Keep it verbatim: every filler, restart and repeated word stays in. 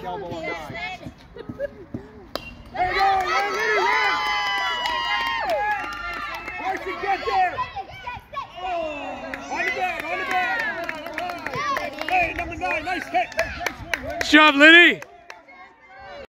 elbow on nine. There you go, young lady, young! Marcy, get there! Oh, on the bag, on the bag! Hey, number nine, nice hit! Good job, Liddy!